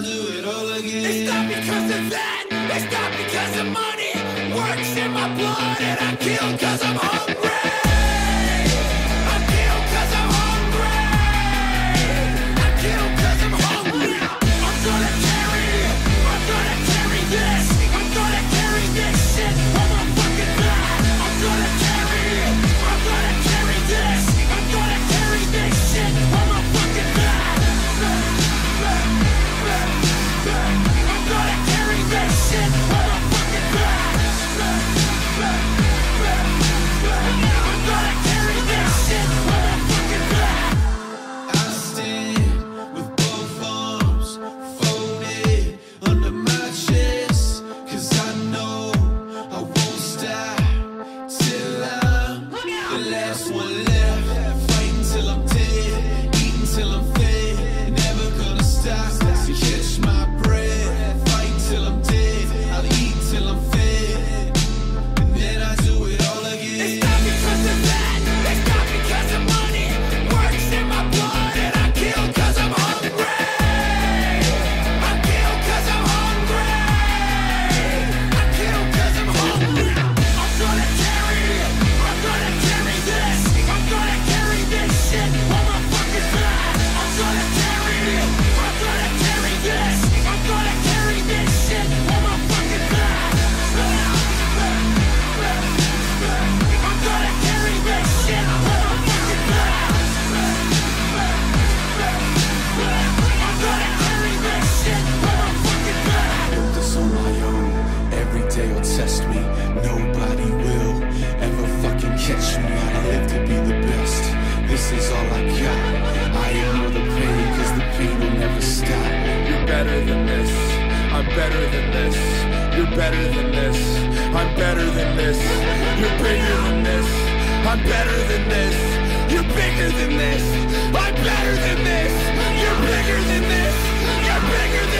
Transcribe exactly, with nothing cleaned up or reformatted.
do it all again. It's not because of that, it's not because of money. Works in my blood and I kill cause I'm hungry. I kill cause I'm hungry. I kill cause I'm hungry. I'm gonna carry, I'm gonna carry this. I'm gonna carry this shit on my fucking back. I'm gonna carry, I'm gonna carry this. I'm gonna carry this shit on my fucking back. I'm gonna carry this shit on my fucking back. I'm gonna carry this shit on my fucking back. I stand with both arms folded under my chest, cause I know I won't stop till I'm the last one left. Fighting till I'm dead, eating till I'm fed, never gonna stop to catch my breath. Fighting till I'm dead, I'll eat till I'm fed, and then I do it all again. It's not because of that, it's not because of money. Works in my blood and I kill cause I'm hungry. I kill cause I'm hungry. I kill cause I'm hungry. I'm gonna carry, I'm gonna carry this. I'm gonna carry this shit on my fucking back. I'm gonna carry, I'm gonna carry this. I'm gonna carry this shit on my fucking back. I'm gonna carry this shit on my fucking back. I'm gonna carry this shit on my fucking back. Built this on my own. Every day will test me. Nobody will ever fucking catch me. I live to be the best. This is all I got. I ignore the pain, cause the pain will never stop. You're better than this. I'm better than this. You're better than this. I'm better than this. You're bigger than this. I'm better than this. You're bigger than this. I'm better than this. You're bigger than this. You're bigger than